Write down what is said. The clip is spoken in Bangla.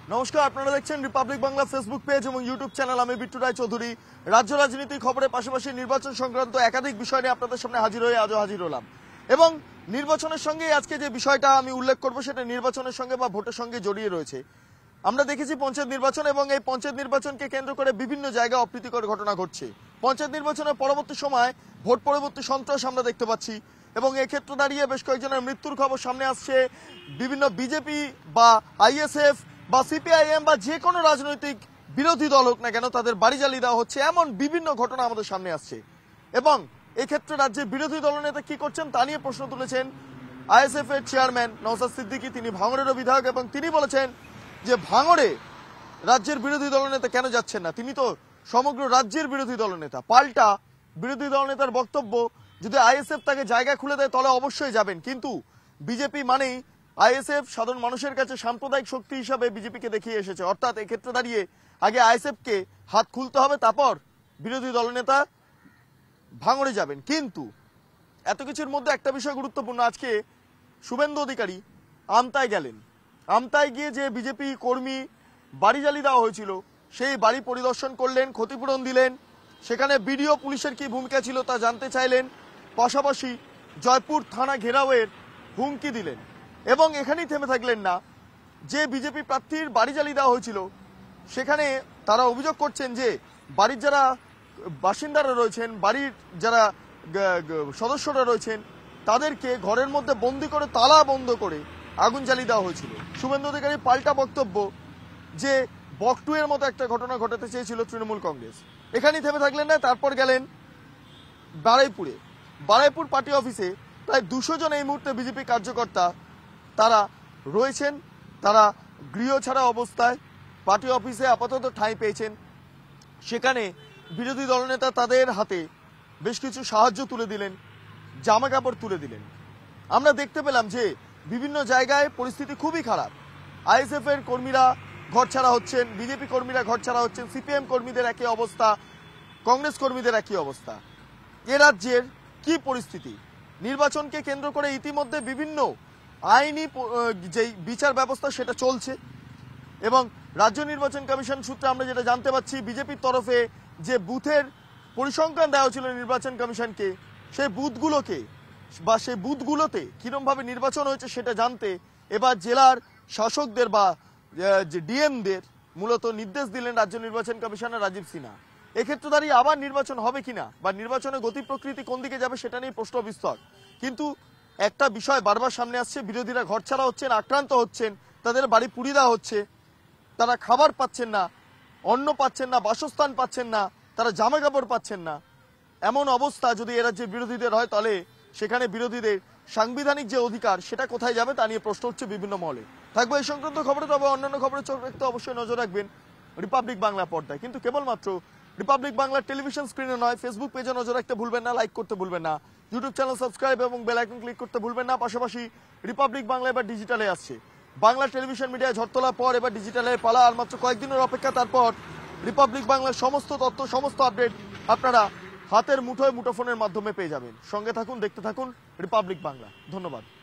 নমস্কার, আপনারা দেখছেন রিপাবলিক বাংলা ফেসবুক পেজ এবং ইউটিউব চ্যানেল। আমি বিট্টু রায় চৌধুরী। রাজ্য রাজনীতির খবরের পাশাপাশি নির্বাচন সংক্রান্ত একাধিক বিষয় নিয়ে আপনাদের সামনে আজও হাজির হলাম এবং নির্বাচনের সঙ্গে আজকে যে বিষয়টা আমি উল্লেখ করব সেটা নির্বাচনের সঙ্গে বা ভোটের সঙ্গে জড়িয়ে রয়েছে। আমরা দেখেছি পঞ্চায়েত নির্বাচন এবং এই পঞ্চায়েত নির্বাচনকে কেন্দ্র করে বিভিন্ন জায়গায় অপ্রীতিকর ঘটনা ঘটছে। পঞ্চায়েত নির্বাচনের পরবর্তী সময় ভোট পরবর্তী সন্ত্রাস আমরা দেখতে পাচ্ছি এবং এক্ষেত্রে দাঁড়িয়ে বেশ কয়েকজনের মৃত্যুর খবর সামনে আসছে। বিভিন্ন বিজেপি বা আইএসএফ বা সিপিআইএম বা যে কোনো রাজনৈতিক বিরোধী দল হোক না কেন তাদের বাড়ি জ্বালিয়ে দেওয়া হচ্ছে, এমন বিভিন্ন ঘটনা আমাদের সামনে আসছে এবং এক্ষেত্রে রাজ্যের বিরোধী দলনেতা কি করছেন তা নিয়ে প্রশ্ন তুলেছেন আইএসএফ এর চেয়ারম্যান নওশাদ সিদ্দিকী। তিনি ভাঙড়েরও বিধায়ক এবং তিনি বলেছেন যে ভাঙড়ে রাজ্যের বিরোধী দলনেতা কেন যাচ্ছেন না, তিনি তো সমগ্র রাজ্যের বিরোধী দলনেতা। পাল্টা বিরোধী দলনেতার বক্তব্য, যদি আইএসএফ তাকে জায়গা খুলে দেয় তাহলে অবশ্যই যাবেন, কিন্তু বিজেপি মানেই আইএসএফ সাধারণ মানুষের কাছে সাম্প্রদায়িক শক্তি হিসাবে বিজেপিকে দেখিয়ে এসেছে। অর্থাৎ এক্ষেত্রে দাঁড়িয়ে আগে আইএসএফকে হাত খুলতে হবে, তারপর বিরোধী দলনেতা ভাঙড়ে যাবেন। কিন্তু এত কিছুর মধ্যে একটা বিষয় গুরুত্বপূর্ণ, আজকে শুভেন্দু অধিকারী আমতায় গেলেন। আমতায় গিয়ে যে বিজেপি কর্মী বাড়ি জ্বালিয়ে দেওয়া হয়েছিল সেই বাড়ি পরিদর্শন করলেন, ক্ষতিপূরণ দিলেন, সেখানে বিডিও পুলিশের কি ভূমিকা ছিল তা জানতে চাইলেন, পাশাপাশি জয়পুর থানা ঘেরাওয়ের হুমকি দিলেন এবং এখানেই থেমে থাকলেন না। যে বিজেপি প্রার্থীর বাড়ি জ্বালিয়ে দেওয়া হয়েছিল সেখানে তারা অভিযোগ করছেন যে বাড়ির যারা বাসিন্দারা রয়েছেন, বাড়ির যারা সদস্যরা রয়েছেন তাদেরকে ঘরের মধ্যে বন্দি করে তালা বন্ধ করে আগুন জ্বালিয়ে দেওয়া হয়েছিল। শুভেন্দু অধিকারী পাল্টা বক্তব্য যে বকটুয়ের মতো একটা ঘটনা ঘটাতে চেয়েছিল তৃণমূল কংগ্রেস। এখানেই থেমে থাকলেন না, তারপর গেলেন বারুইপুরে। বারুইপুর পার্টি অফিসে প্রায় 200 জন এই মুহূর্তে বিজেপি কার্যকর্তা তারা রয়েছেন, তারা গৃহ ছাড়া অবস্থায় পার্টি অফিসে আপাতত ঠাঁই পেয়েছেন। সেখানে বিরোধী দলনেতা তাদের হাতে বেশ কিছু সাহায্য তুলে দিলেন, জামা কাপড় তুলে দিলেন। আমরা দেখতে পেলাম যে বিভিন্ন জায়গায় পরিস্থিতি খুবই খারাপ। আইএসএফ এর কর্মীরা ঘরছাড়া হচ্ছেন, বিজেপি কর্মীরা ঘরছাড়া হচ্ছেন, সিপিএম কর্মীদের একই অবস্থা, কংগ্রেস কর্মীদের একই অবস্থা। এ রাজ্যের কি পরিস্থিতি? নির্বাচনকে কেন্দ্র করে ইতিমধ্যে বিভিন্ন আইনি যে বিচার ব্যবস্থা সেটা চলছে এবং রাজ্য নির্বাচন কমিশন সূত্রে আমরা যেটা জানতে পাচ্ছি, বিজেপির তরফে যে বুথের পরিসংখ্যান দেওয়া হয়েছিল নির্বাচন কমিশনকে, সেই বুথগুলোকে বা সেই বুথগুলোতে কিরমভাবে নির্বাচন হয়েছে সেটা জানতে এবার জেলার শাসকদের বা যে ডিএমদের মূলত নির্দেশ দিলেন রাজ্য নির্বাচন কমিশনার রাজীব সিনহা। এক্ষেত্রে দাঁড়িয়ে আবার নির্বাচন হবে কিনা বা নির্বাচনের গতি প্রকৃতি কোন দিকে যাবে সেটা নিয়ে প্রশ্ন বিস্তর। কিন্তু একটা বিষয় বারবার সামনে আসছে, বিরোধীরা ঘরছাড়া হচ্ছেন, আক্রান্ত হচ্ছেন, তাদের বাড়ি পুড়িয়ে দেওয়া হচ্ছে, তারা খাবার পাচ্ছেন না, অন্ন পাচ্ছেন না, বাসস্থান পাচ্ছেন না, তারা জামা কাপড় পাচ্ছেন না। এমন অবস্থা যদি এ রাজ্যের বিরোধীদের হয় তাহলে সেখানে বিরোধীদের সাংবিধানিক যে অধিকার সেটা কোথায় যাবে তা নিয়ে প্রশ্ন হচ্ছে বিভিন্ন মহলে। থাকবে এই সংক্রান্ত খবরে, তবে অন্যান্য খবরে চোখ রাখতে অবশ্যই নজর রাখবেন রিপাবলিক বাংলা পর্দায়। কিন্তু কেবলমাত্র রিপাবলিক বাংলার টেলিভিশন স্ক্রিনে নয়, ফেসবুক পেজে নজর রাখতে ভুলবেন না, লাইক করতে ভুলবেন না, ইউটিউব চ্যানেল সাবস্ক্রাইব এবং বেল আইকন ক্লিক করতে ভুলবেন না। পাশাপাশি রিপাবলিক বাংলা এবার ডিজিটালে আসছে। বাংলা টেলিভিশন মিডিয়ায় ঝড় তোলার পর এবার ডিজিটালে পালা, আর মাত্র কয়েকদিনের অপেক্ষা, তারপর রিপাবলিক বাংলার সমস্ত তথ্য, সমস্ত আপডেট আপনারা হাতের মুঠোয় মুঠোফোনের মাধ্যমে পেয়ে যাবেন। সঙ্গে থাকুন, দেখতে থাকুন রিপাবলিক বাংলা। ধন্যবাদ।